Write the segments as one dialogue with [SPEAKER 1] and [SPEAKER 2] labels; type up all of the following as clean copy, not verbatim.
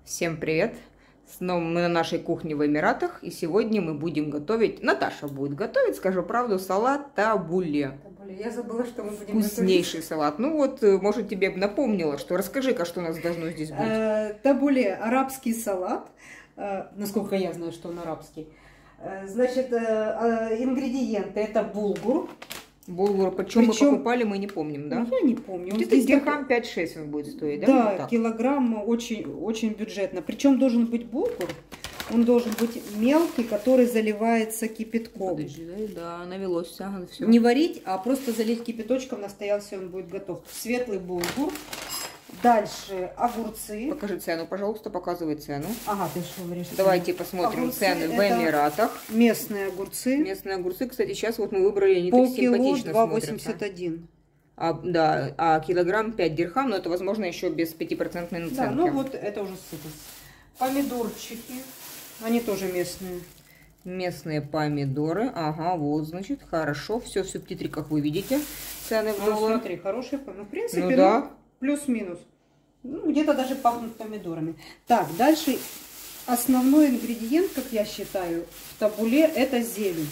[SPEAKER 1] Всем привет! Снова мы на нашей кухне в Эмиратах, и сегодня мы будем готовить, Наташа будет готовить, скажу правду, салат табуле.
[SPEAKER 2] Я забыла, что мы будем
[SPEAKER 1] Вкуснейший салат. Ну вот, может, тебе напомнила, что расскажи-ка, что у нас должно здесь быть.
[SPEAKER 2] Табуле, арабский салат, насколько я знаю, что он арабский. Значит, ингредиенты это булгур.
[SPEAKER 1] Булгур, причем мы покупали, мы не помним, да?
[SPEAKER 2] Я не помню.
[SPEAKER 1] Где-то дирхам 5-6 он будет стоить, да?
[SPEAKER 2] Да,
[SPEAKER 1] Вот
[SPEAKER 2] килограмм очень бюджетно. Причем должен быть булгур, он должен быть мелкий, который заливается кипятком.
[SPEAKER 1] Подожди, да, навелось, ага, все.
[SPEAKER 2] Не варить, а просто залить кипяточком, настоялся, он будет готов. Светлый булгур. Дальше огурцы.
[SPEAKER 1] Покажи цену, пожалуйста, показывай цену.
[SPEAKER 2] Ага, ты что говоришь?
[SPEAKER 1] Давайте посмотрим огурцы, цены в Эмиратах.
[SPEAKER 2] Местные огурцы.
[SPEAKER 1] Местные огурцы, ксти, сейчас вот мы выбрали, они так симпатично смотрятся.
[SPEAKER 2] 2,81.
[SPEAKER 1] Да, а килограмм 5 дирхам, но это, возможно, еще без 5% наценки.
[SPEAKER 2] Да, ну вот это уже сытость. Помидорчики, они тоже местные.
[SPEAKER 1] Местные помидоры, ага, вот, значит, хорошо. Все в субтитриках вы видите цены в долларах.
[SPEAKER 2] Смотри, хорошие помидоры. В принципе,
[SPEAKER 1] ну, да.
[SPEAKER 2] Плюс-минус. Ну, где-то даже пахнут помидорами. Так, дальше основной ингредиент, как я считаю, в табуле это зелень.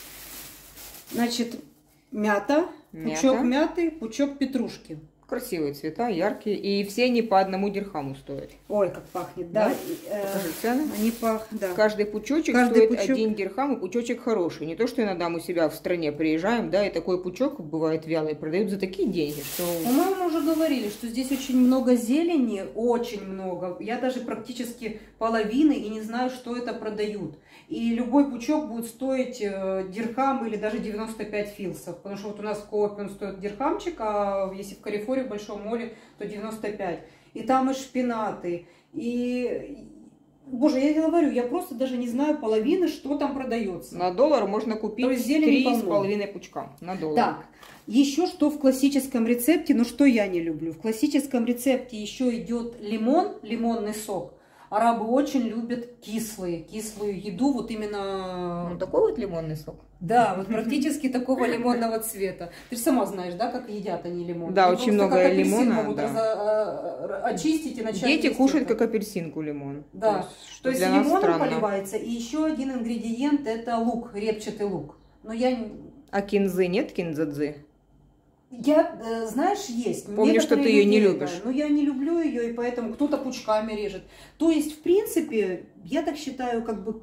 [SPEAKER 2] Значит, мята, пучок мяты, пучок петрушки.
[SPEAKER 1] Красивые цвета, яркие. И все они по 1 дирхаму стоят.
[SPEAKER 2] Ой, как пахнет, да.
[SPEAKER 1] Покажи цены.
[SPEAKER 2] Они пахнут, да.
[SPEAKER 1] Каждый пучочек стоит 1 дирхам, и пучочек хороший. Не то, что иногда мы себя в стране приезжаем, да, и такой пучок бывает вялый, продают за такие деньги, что...
[SPEAKER 2] По-моему, уже говорили, что здесь очень много зелени, очень много. Я даже практически половины и не знаю, что это продают. И любой пучок будет стоить дирхам или даже 95 филсов. Потому что вот у нас в Коопе он стоит дирхамчик, а если в Карифоре, в Большом море, то 95. И там и шпинаты, и... Боже, я говорю, я просто даже не знаю половины, что там продается.
[SPEAKER 1] На доллар можно купить 3,5 пучка. На доллар.
[SPEAKER 2] Так, еще что в классическом рецепте, но что я не люблю. В классическом рецепте еще идет лимон, лимонный сок. Арабы очень любят кислую еду, вот именно...
[SPEAKER 1] Ну, такой вот лимонный сок?
[SPEAKER 2] Да, вот практически такого лимонного цвета. Ты же сама знаешь, да, как едят они лимон?
[SPEAKER 1] Да, очень много лимона.
[SPEAKER 2] Могут очистить и начать
[SPEAKER 1] Дети кушают как апельсинку лимон.
[SPEAKER 2] Да, то есть лимоном поливается. И еще один ингредиент это лук, репчатый лук. Но я...
[SPEAKER 1] А кинзы нет, кинзадзы?
[SPEAKER 2] Я, знаешь, есть.
[SPEAKER 1] Помню, что ты ее не любишь.
[SPEAKER 2] Да, но я не люблю ее, и поэтому кто-то пучками режет. То есть, в принципе, я так считаю, как бы,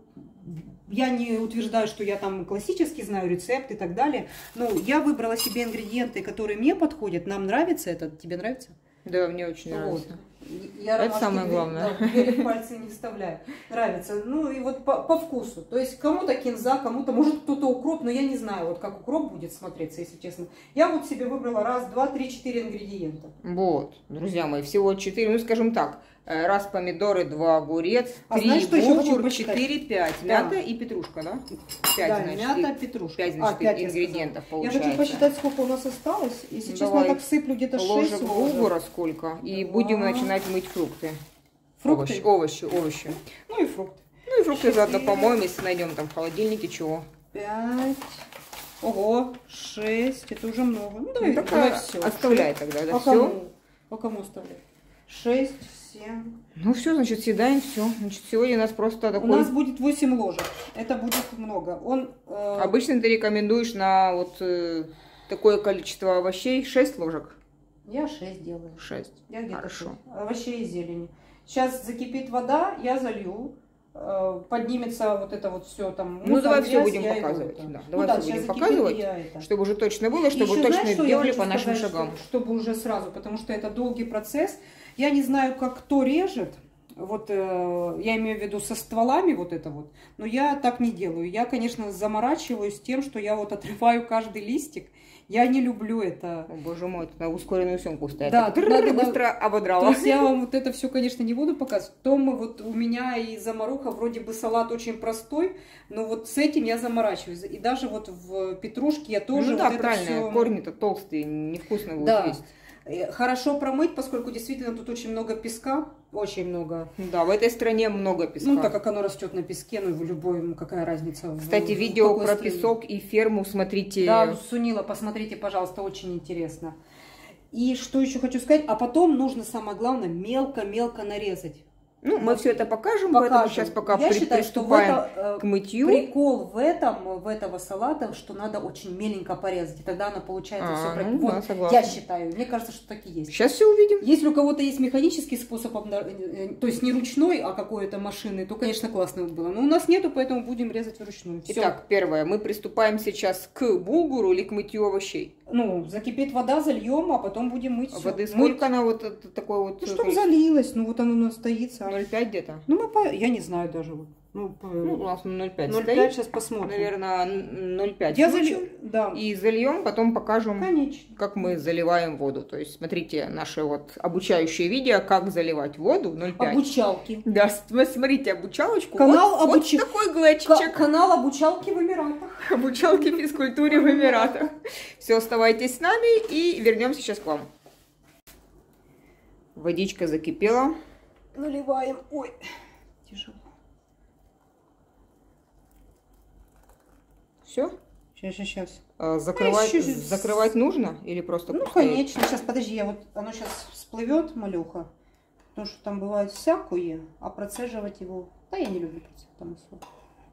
[SPEAKER 2] я не утверждаю, что я там классически знаю рецепт и так далее, но я выбрала себе ингредиенты, которые мне подходят. Нам нравится это? Тебе нравится?
[SPEAKER 1] Да, мне очень нравится.
[SPEAKER 2] Вот. Я
[SPEAKER 1] это самое главное.
[SPEAKER 2] Да, в пальцы не вставляю. Нравится. Ну и вот по вкусу. То есть кому-то кинза, кому-то, может кто-то укроп, но я не знаю, вот как укроп будет смотреться, если честно. Я вот себе выбрала 1, 2, 3, 4 ингредиента.
[SPEAKER 1] Вот, друзья мои, всего 4, ну скажем так, раз помидоры, 2 огурец, 3 булгур, 4, 5, мята и петрушка, да? 5,
[SPEAKER 2] да,
[SPEAKER 1] значит,
[SPEAKER 2] мята, петрушка.
[SPEAKER 1] 5, значит, 5 ингредиентов получается.
[SPEAKER 2] Я хочу посчитать, сколько у нас осталось. Если честно, я так сыплю где-то 6
[SPEAKER 1] ложек булгура сколько. И будем начинать мыть фрукты.
[SPEAKER 2] Фрукты?
[SPEAKER 1] Овощи.
[SPEAKER 2] Ну и фрукты.
[SPEAKER 1] Ну и фрукты заодно помоем, если найдем там в холодильнике чего.
[SPEAKER 2] 5. Ого, 6. Это уже много. Ну давай,
[SPEAKER 1] давай все. Оставляй тогда, да, все.
[SPEAKER 2] По кому оставлять? 6, 7.
[SPEAKER 1] Ну все, значит, съедаем все. Значит, сегодня у нас просто такой...
[SPEAKER 2] У нас будет 8 ложек. Это будет много.
[SPEAKER 1] Обычно ты рекомендуешь на вот такое количество овощей 6 ложек?
[SPEAKER 2] Я 6 делаю.
[SPEAKER 1] 6.
[SPEAKER 2] Я где-то
[SPEAKER 1] хорошо.
[SPEAKER 2] 6. Овощей и зелени. Сейчас закипит вода, я залью. Поднимется вот это вот все там.
[SPEAKER 1] Ну давай все будем показывать. Да. Давай все будем показывать, чтобы уже точно было, чтобы точно делали по нашим шагам.
[SPEAKER 2] Чтобы уже сразу, потому что это долгий процесс. Я не знаю, как кто режет. Вот я имею в виду со стволами вот это вот. Но я так не делаю. Я, конечно, заморачиваюсь тем, что я вот отрываю каждый листик. Я не люблю это.
[SPEAKER 1] О, боже мой, это на ускоренную съемку стоит.
[SPEAKER 2] Да,
[SPEAKER 1] быстро ободрала.
[SPEAKER 2] То есть я вам вот это все, конечно, не буду показывать. Том, вот у меня и замаруха, вроде бы салат очень простой, но вот с этим я заморачиваюсь. И даже вот в петрушке я тоже...
[SPEAKER 1] Ну да,
[SPEAKER 2] вот
[SPEAKER 1] правильно,
[SPEAKER 2] это все...
[SPEAKER 1] корни-то толстые, невкусно будут
[SPEAKER 2] да.
[SPEAKER 1] есть.
[SPEAKER 2] Хорошо промыть, поскольку действительно тут очень много песка, очень много.
[SPEAKER 1] Да, в этой стране много песка.
[SPEAKER 2] Ну, так как оно растет на песке, ну, в любой, какая разница.
[SPEAKER 1] Кстати, видео про песок и ферму смотрите.
[SPEAKER 2] Да, Сунила, посмотрите, пожалуйста, очень интересно. И что еще хочу сказать, а потом нужно, самое главное, мелко-мелко нарезать.
[SPEAKER 1] Ну, мы все это покажем, поэтому сейчас пока
[SPEAKER 2] я считаю,
[SPEAKER 1] приступаем
[SPEAKER 2] что
[SPEAKER 1] к мытью.
[SPEAKER 2] Прикол в этого салата, что надо очень меленько порезать, и тогда она получается все правильно.
[SPEAKER 1] Ну,
[SPEAKER 2] вот,
[SPEAKER 1] да, согласна.
[SPEAKER 2] я считаю, мне кажется, что так и есть.
[SPEAKER 1] Сейчас все увидим.
[SPEAKER 2] Если у кого-то есть механический способ, то есть не ручной, а какой-то машины, то, конечно, классно было. Но у нас нету, поэтому будем резать вручную. Всё.
[SPEAKER 1] Итак, первое. Мы приступаем сейчас к булгуру или к мытью овощей.
[SPEAKER 2] Ну, закипит вода, зальем, а потом будем мыть всё.
[SPEAKER 1] Воды сколько она вот такой вот?
[SPEAKER 2] Ну, чтобы залилась, ну вот оно у нас стоится.
[SPEAKER 1] 0,5 где-то?
[SPEAKER 2] Ну, я не знаю даже. Ну,
[SPEAKER 1] у нас 0,5
[SPEAKER 2] 0,5
[SPEAKER 1] стоит.
[SPEAKER 2] сейчас посмотрим.
[SPEAKER 1] Наверное, 0,5
[SPEAKER 2] Я
[SPEAKER 1] включим.
[SPEAKER 2] да.
[SPEAKER 1] И зальем, потом покажем,
[SPEAKER 2] Конечно.
[SPEAKER 1] как мы заливаем воду. То есть, смотрите наше вот обучающее видео, как заливать воду 0,5.
[SPEAKER 2] Обучалки.
[SPEAKER 1] Да, смотрите обучалочку.
[SPEAKER 2] Канал
[SPEAKER 1] вот такой глечичек.
[SPEAKER 2] Канал обучалки в Эмиратах.
[SPEAKER 1] Обучалки физкультуре в Эмиратах. Все, оставайтесь с нами и вернемся сейчас к вам. Водичка закипела.
[SPEAKER 2] Наливаем. Ой, тяжело.
[SPEAKER 1] Все?
[SPEAKER 2] Сейчас.
[SPEAKER 1] Закрывать нужно или просто
[SPEAKER 2] Ну,
[SPEAKER 1] пустые?
[SPEAKER 2] конечно. Сейчас, подожди, оно сейчас всплывет, малюха. Потому что там бывает всякое, а процеживать его... Да, я не люблю там особо.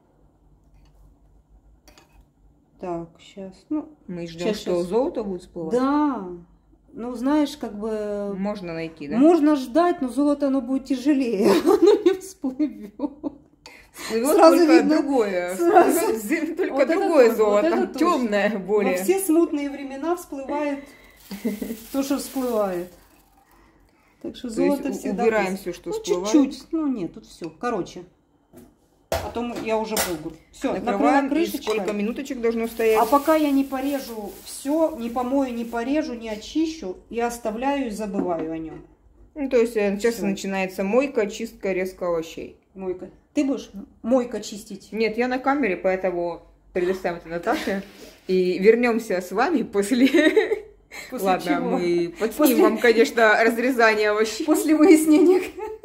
[SPEAKER 2] Так, сейчас. Ну,
[SPEAKER 1] мы ждем, что золото будет всплывать?
[SPEAKER 2] Да. Ну, знаешь, как бы...
[SPEAKER 1] Можно найти, да?
[SPEAKER 2] Можно ждать, но золото оно будет тяжелее. Оно не всплывет.
[SPEAKER 1] Всплывет
[SPEAKER 2] сразу
[SPEAKER 1] только
[SPEAKER 2] видно,
[SPEAKER 1] другое. Только
[SPEAKER 2] вот
[SPEAKER 1] другое золото.
[SPEAKER 2] Вот
[SPEAKER 1] темное более.
[SPEAKER 2] Во все смутные времена всплывает то, что всплывает. Так что золото всегда
[SPEAKER 1] убираем
[SPEAKER 2] есть.
[SPEAKER 1] все, что
[SPEAKER 2] ну,
[SPEAKER 1] всплывает.
[SPEAKER 2] чуть-чуть. Ну, нет, тут все. Короче. Потом я уже булгур. Все,
[SPEAKER 1] накрываем.
[SPEAKER 2] накрыла
[SPEAKER 1] И
[SPEAKER 2] крышечкой.
[SPEAKER 1] сколько минуточек должно стоять?
[SPEAKER 2] А пока я не порежу все, не помою, не порежу, не очищу, я оставляю и забываю о нем.
[SPEAKER 1] Ну, то есть сейчас начинается мойка, чистка, резка овощей.
[SPEAKER 2] Мойка. Ты будешь мойка чистить?
[SPEAKER 1] Нет, я на камере, поэтому предоставим это Наташе. И вернемся с вами после... Ладно,
[SPEAKER 2] чего?
[SPEAKER 1] мы подснимем вам, конечно, разрезание овощей.
[SPEAKER 2] После выяснения.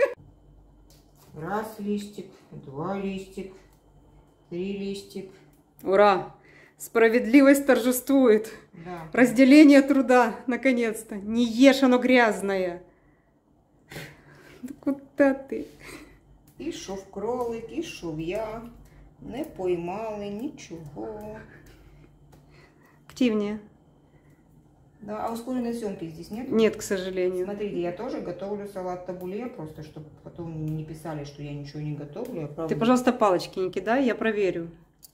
[SPEAKER 1] Раз листик, два листик, 3 листик.
[SPEAKER 2] Ура! Справедливость торжествует.
[SPEAKER 1] Да.
[SPEAKER 2] Разделение труда, наконец-то. Не ешь, оно грязное. Куда ты?
[SPEAKER 1] Ішов кролик, ішов я, не поймали ничего.
[SPEAKER 2] Активнее.
[SPEAKER 1] Да, а ускоренной съемки здесь нет?
[SPEAKER 2] Нет, к сожалению.
[SPEAKER 1] Смотрите, я тоже готовлю салат табуле, просто чтобы потом не писали, что я ничего не готовлю. Я правда...
[SPEAKER 2] Ты, пожалуйста, палочки не кидай, я проверю.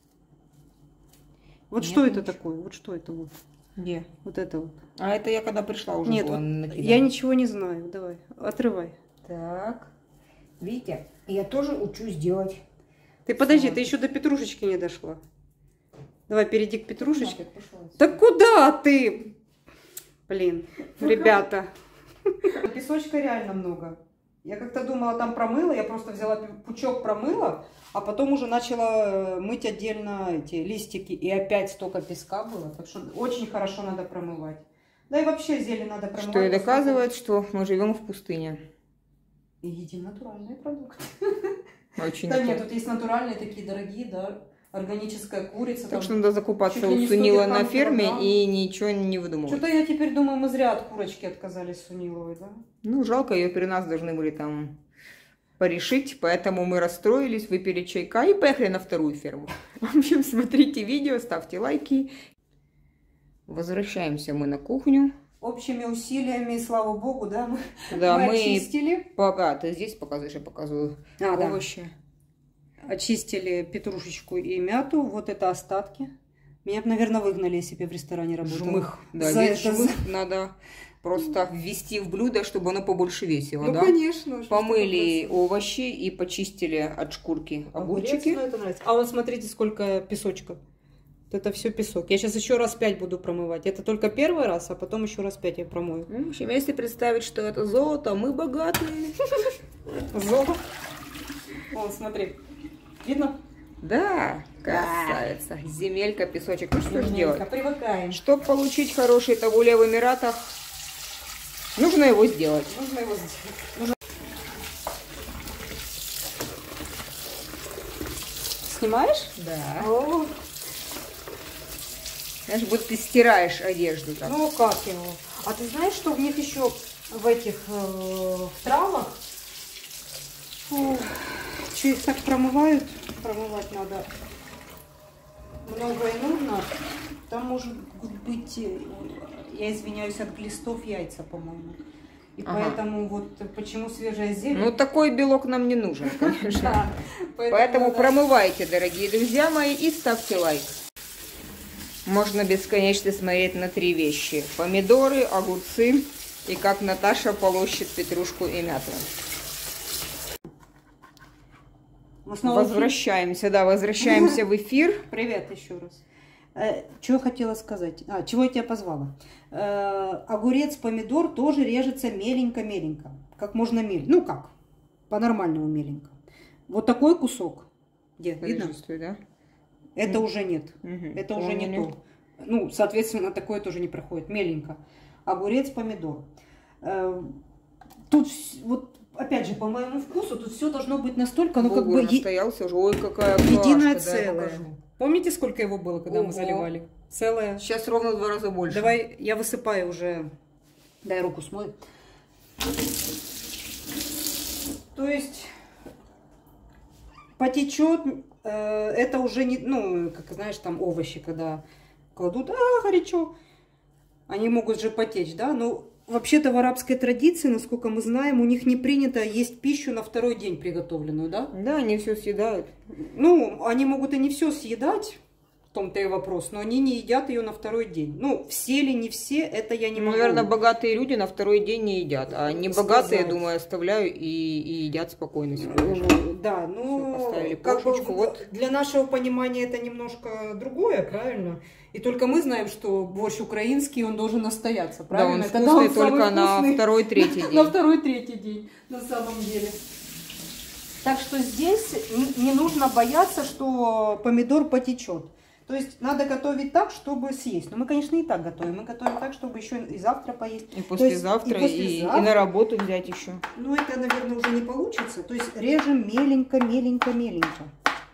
[SPEAKER 2] Вот нет, что это такое? Вот что это вот?
[SPEAKER 1] Где?
[SPEAKER 2] Вот это вот.
[SPEAKER 1] А это я когда пришла уже
[SPEAKER 2] нет,
[SPEAKER 1] была
[SPEAKER 2] вот я ничего не знаю. Давай, отрывай.
[SPEAKER 1] Так. Видите, я тоже учусь делать.
[SPEAKER 2] Ты подожди, ты еще до петрушечки не дошла. Давай, перейди к петрушечке.
[SPEAKER 1] А,
[SPEAKER 2] так куда ты? Блин, ребята. Песочка реально много. Я как-то думала, там промыла, я просто взяла пучок, промыла, а потом уже начала мыть отдельно эти листики, и опять столько песка было. Так что очень хорошо надо промывать. Да и вообще зелень надо промывать.
[SPEAKER 1] Что и доказывает, что мы живем в пустыне.
[SPEAKER 2] И едим натуральные продукты.
[SPEAKER 1] Очень
[SPEAKER 2] да нет, тут есть натуральные такие дорогие, да, органическая курица.
[SPEAKER 1] Так что надо закупаться у Сунила на ферме и ничего не выдумывать.
[SPEAKER 2] Что-то я теперь думаю, мы зря от курочки отказались Суниловой, да?
[SPEAKER 1] Ну, жалко, ее при нас должны были там порешить, поэтому мы расстроились, выпили чайка и поехали на вторую ферму. В общем, смотрите видео, ставьте лайки. Возвращаемся мы на кухню.
[SPEAKER 2] Общими усилиями, слава богу, да, мы
[SPEAKER 1] очистили. Ты здесь показываешь, я показываю овощи.
[SPEAKER 2] Да. Очистили петрушечку и мяту. Вот это остатки. Меня бы, наверное, выгнали, если бы я в ресторане работала.
[SPEAKER 1] Жмых. Да, весь жмых надо просто ввести в блюдо, чтобы оно побольше весило.
[SPEAKER 2] Ну,
[SPEAKER 1] да?
[SPEAKER 2] конечно.
[SPEAKER 1] Помыли овощи и почистили от шкурки огурчики.
[SPEAKER 2] А вот смотрите, сколько песочка. Это все песок. Я сейчас еще раз 5 буду промывать. Это только первый раз, а потом еще раз 5 я промою.
[SPEAKER 1] В общем, если представить, что это золото, мы богатые.
[SPEAKER 2] Золото. Вон, смотри. Видно?
[SPEAKER 1] Да, красавица. Земелька, песочек. Ну что ж делать?
[SPEAKER 2] Привыкаем.
[SPEAKER 1] Чтобы получить хороший табуле в Эмиратах, нужно его сделать.
[SPEAKER 2] Снимаешь?
[SPEAKER 1] Да. О. Знаешь, будто ты стираешь одежду. Так.
[SPEAKER 2] Ну, как его? А ты знаешь, что в них еще в этих в травах? еще их так промывают. Промывать надо много и нужно. Там может быть, я извиняюсь, от глистов яйца, по-моему. И поэтому вот почему свежая зелень.
[SPEAKER 1] Ну, такой белок нам не нужен, конечно.
[SPEAKER 2] Да,
[SPEAKER 1] Поэтому промывайте, дорогие друзья мои, и ставьте лайк. Можно бесконечно смотреть на 3 вещи. Помидоры, огурцы и как Наташа полощет петрушку и мяту. Возвращаемся в эфир.
[SPEAKER 2] Привет еще раз. Что я хотела сказать? Чего я тебя позвала? Огурец, помидор тоже режется меленько-меленько. Как можно меленько. Ну как? По-нормальному меленько. Вот такой кусок. Где? Видно?
[SPEAKER 1] Да?
[SPEAKER 2] Это уже нет. Это уже не то. Ну, соответственно, такое тоже не проходит. Меленько. Огурец, помидор. Тут вот, опять же, по моему вкусу, тут все должно быть настолько, ну как бы...
[SPEAKER 1] настоялся уже. Ой, какая
[SPEAKER 2] единое
[SPEAKER 1] кашка,
[SPEAKER 2] целое. Помните, сколько его было, когда мы заливали? Целое.
[SPEAKER 1] Сейчас ровно в 2 раза больше.
[SPEAKER 2] Давай, я высыпаю уже. Дай руку смой. То есть потечет, это уже не, ну, как знаешь, там овощи, когда кладут, горячо, они могут же потечь, да, но вообще-то в арабской традиции, насколько мы знаем, у них не принято есть пищу на 2-й день приготовленную, да?
[SPEAKER 1] Да, они все съедают.
[SPEAKER 2] Ну, они могут и не все съедать, в том-то и вопрос, но они не едят ее на 2-й день. Ну, все ли не все, это я не могу.
[SPEAKER 1] Наверное, богатые люди на 2-й день не едят, а не богатые, я думаю, оставляю и едят спокойно.
[SPEAKER 2] Да, ну,
[SPEAKER 1] поставили
[SPEAKER 2] как бы
[SPEAKER 1] вот.
[SPEAKER 2] Для нашего понимания это немножко другое, правильно? И только мы знаем, что борщ украинский, он должен настояться, правильно?
[SPEAKER 1] Да, он вкусный только на 2-3 день.
[SPEAKER 2] На 2-3 день, на самом деле. Так что здесь не нужно бояться, что помидор потечет. То есть надо готовить так, чтобы съесть. Но мы, конечно, и так готовим. Мы готовим так, чтобы еще и завтра поесть.
[SPEAKER 1] И послезавтра, и на работу взять еще.
[SPEAKER 2] Ну, это, наверное, уже не получится. То есть режем меленько, меленько, меленько.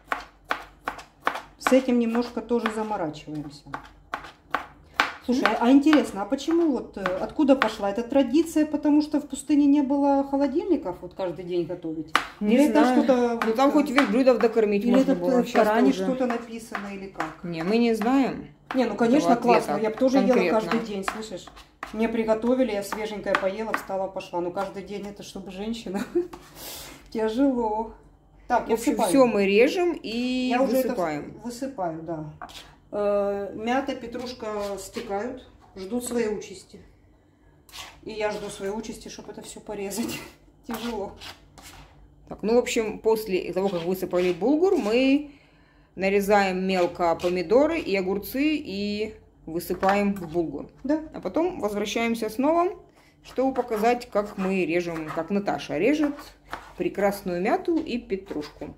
[SPEAKER 2] С этим немножко тоже заморачиваемся. Слушай, а интересно, а почему вот откуда пошла эта традиция? Потому что в пустыне не было холодильников вот каждый день готовить?
[SPEAKER 1] Не
[SPEAKER 2] или
[SPEAKER 1] знаю.
[SPEAKER 2] Это что-то...
[SPEAKER 1] Ну там хоть верблюдов докормить
[SPEAKER 2] или
[SPEAKER 1] можно
[SPEAKER 2] это
[SPEAKER 1] было.
[SPEAKER 2] в Коране что-то написано или как?
[SPEAKER 1] Не, мы не знаем.
[SPEAKER 2] Не, ну конечно классно, я бы тоже
[SPEAKER 1] конкретно.
[SPEAKER 2] ела каждый день, слышишь? Мне приготовили, я свеженькая поела, встала, пошла. Но каждый день это чтобы женщина. Тяжело. Так,
[SPEAKER 1] в общем, все мы режем и высыпаем.
[SPEAKER 2] Уже это высыпаю, да. Мята, петрушка стекают, ждут своей участи. И я жду своей участи, чтобы это все порезать. Тяжело.
[SPEAKER 1] Так, ну, в общем, после того, как высыпали булгур, мы нарезаем мелко помидоры и огурцы и высыпаем в булгур.
[SPEAKER 2] Да.
[SPEAKER 1] А потом возвращаемся снова, чтобы показать, как мы режем, как Наташа режет прекрасную мяту и петрушку.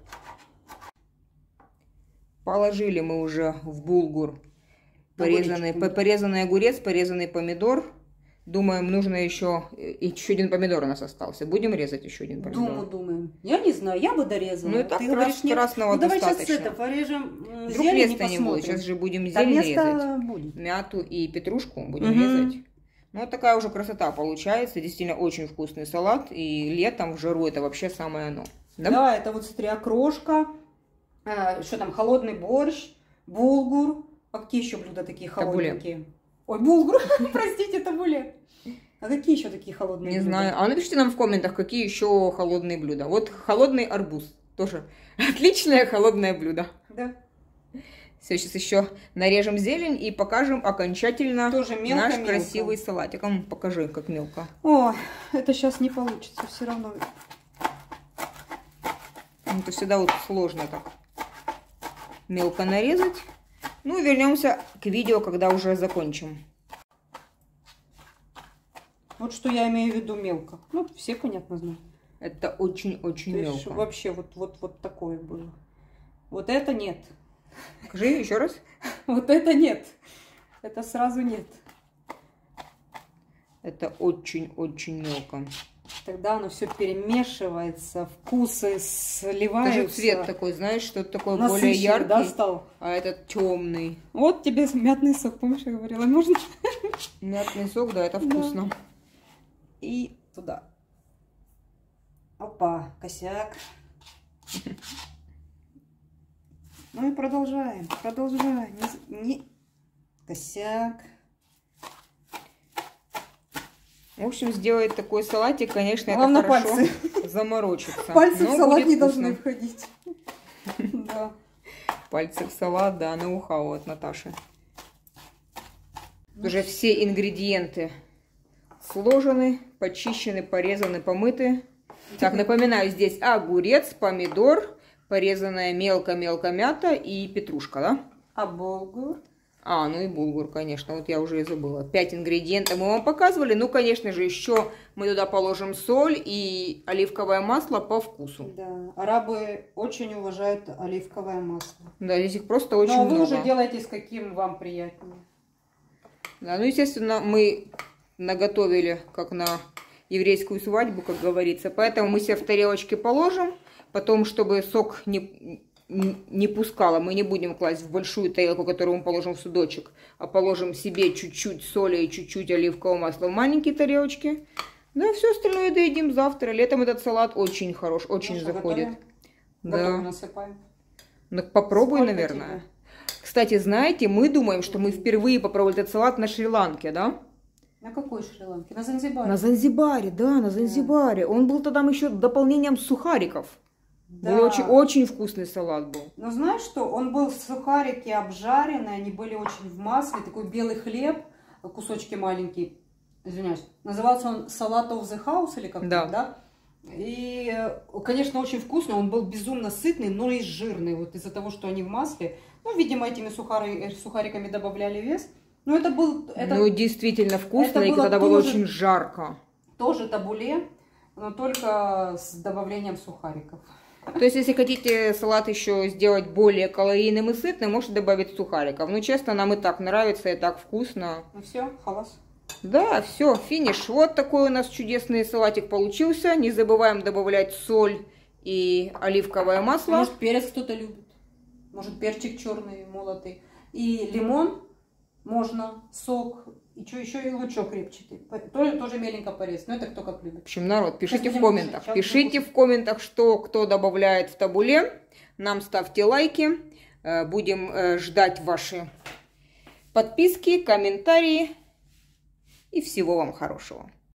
[SPEAKER 1] Положили мы уже в булгур порезанный огурец, порезанный помидор. Думаем, нужно еще один помидор у нас остался. Будем резать еще один помидор.
[SPEAKER 2] Думаем. Я не знаю, я бы дорезала.
[SPEAKER 1] Ну и так красного
[SPEAKER 2] давай
[SPEAKER 1] достаточно.
[SPEAKER 2] Сейчас это порежем.
[SPEAKER 1] Вдруг места не будет. Сейчас же будем зелень резать. Будет. Мяту и петрушку будем резать. Ну, вот такая уже красота получается. Действительно очень вкусный салат. И летом в жару это вообще самое оно.
[SPEAKER 2] Да, это вот, смотри, окрошка. Что там, холодный борщ, булгур. А какие еще блюда такие холодненькие? Ой, булгур, простите, табуле. А какие еще такие холодные блюда?
[SPEAKER 1] Не знаю. А напишите нам в комментах, какие еще холодные блюда. Вот холодный арбуз. Тоже отличное холодное блюдо.
[SPEAKER 2] Да.
[SPEAKER 1] Все, сейчас еще нарежем зелень и покажем окончательно
[SPEAKER 2] тоже мелко,
[SPEAKER 1] наш красивый салатик. Покажи, как мелко.
[SPEAKER 2] О, это сейчас не получится все равно.
[SPEAKER 1] Это всегда вот сложно так мелко нарезать. Ну, вернемся к видео, когда уже закончим.
[SPEAKER 2] Вот что я имею в виду мелко. Ну, все, понятно, знают.
[SPEAKER 1] Это очень-очень мелко.
[SPEAKER 2] Вообще вот такое было. Вот это нет.
[SPEAKER 1] Скажи еще раз.
[SPEAKER 2] Вот это нет. Это сразу нет.
[SPEAKER 1] Это очень-очень мелко.
[SPEAKER 2] Тогда оно все перемешивается, вкусы сливаются.
[SPEAKER 1] Даже цвет такой, знаешь, что-то такое
[SPEAKER 2] насыщенный,
[SPEAKER 1] более яркий.
[SPEAKER 2] Да, стал?
[SPEAKER 1] А этот темный.
[SPEAKER 2] Вот тебе мятный сок, помнишь, я говорила, можно?
[SPEAKER 1] Мятный сок, да, это вкусно.
[SPEAKER 2] Да. И туда. Опа, косяк. Ну и продолжаем. Не... Косяк.
[SPEAKER 1] В общем, сделать такой салатик, конечно,
[SPEAKER 2] Главное,
[SPEAKER 1] это хорошо
[SPEAKER 2] пальцы.
[SPEAKER 1] Заморочиться.
[SPEAKER 2] Пальцы в салат не
[SPEAKER 1] вкусно.
[SPEAKER 2] должны входить. Да.
[SPEAKER 1] Пальцы в салат, да, ноу-хау от Наташи. Уже все ингредиенты сложены, почищены, порезаны, помыты. Так, напоминаю, здесь огурец, помидор, порезанная мелко-мелко мята и петрушка, да?
[SPEAKER 2] А булгур?
[SPEAKER 1] А, ну и булгур, конечно, вот я уже и забыла. 5 ингредиентов мы вам показывали. Ну, конечно же, еще мы туда положим соль и оливковое масло по вкусу.
[SPEAKER 2] Да, арабы очень уважают оливковое масло.
[SPEAKER 1] Да, здесь их просто очень
[SPEAKER 2] Но
[SPEAKER 1] много.
[SPEAKER 2] вы уже делаете с каким вам приятнее.
[SPEAKER 1] Да, ну, естественно, мы наготовили, как на еврейскую свадьбу, как говорится. Поэтому мы себе в тарелочке положим. Потом, чтобы сок не пускало, мы не будем класть в большую тарелку, которую мы положим в судочек, а положим себе чуть-чуть соли и чуть-чуть оливкового масла в маленькие тарелочки. Да, все остальное доедим завтра. Летом этот салат очень хорош, очень заходит.
[SPEAKER 2] Да.
[SPEAKER 1] Да.
[SPEAKER 2] Насыпаем.
[SPEAKER 1] Ну, попробуй,
[SPEAKER 2] Сколько
[SPEAKER 1] наверное.
[SPEAKER 2] тебе?
[SPEAKER 1] Кстати, знаете, мы думаем, что мы впервые попробовали этот салат на Шри-Ланке, да?
[SPEAKER 2] На какой Шри-Ланке? На Занзибаре?
[SPEAKER 1] На Занзибаре, да, на Занзибаре. Он был тогда еще дополнением сухариков.
[SPEAKER 2] Да.
[SPEAKER 1] Был очень вкусный салат был.
[SPEAKER 2] Но знаешь что? Он был в сухарике обжаренный, они были очень в масле, такой белый хлеб, кусочки маленькие, извиняюсь. Назывался он салат of the house или как-то,
[SPEAKER 1] Да.
[SPEAKER 2] да? И, конечно, очень вкусный, он был безумно сытный, но и жирный, вот из-за того, что они в масле. Ну, видимо, этими сухариками добавляли вес. Но это был...
[SPEAKER 1] Ну, действительно вкусно,
[SPEAKER 2] это
[SPEAKER 1] и
[SPEAKER 2] было
[SPEAKER 1] тогда было
[SPEAKER 2] тоже-
[SPEAKER 1] очень жарко.
[SPEAKER 2] Тоже табуле, но только с добавлением сухариков.
[SPEAKER 1] То есть, если хотите салат еще сделать более калорийным и сытным, можете добавить сухариков. Ну, честно, нам и так нравится, и так вкусно.
[SPEAKER 2] Ну все, халас.
[SPEAKER 1] Да, все, финиш. Вот такой у нас чудесный салатик получился. Не забываем добавлять соль и оливковое масло.
[SPEAKER 2] Может, перец кто-то любит. Может, перчик черный, молотый. И лимон можно, сок. И что еще, и лучок репчатый. Тоже меленько порезать. Но это кто как любит.
[SPEAKER 1] В общем, народ, пишите
[SPEAKER 2] Сейчас
[SPEAKER 1] в
[SPEAKER 2] будем
[SPEAKER 1] комментах.
[SPEAKER 2] кушать. Сейчас
[SPEAKER 1] Пишите
[SPEAKER 2] будем
[SPEAKER 1] в комментах, что кто добавляет в табуле. Нам ставьте лайки. Будем ждать ваши подписки, комментарии. И всего вам хорошего.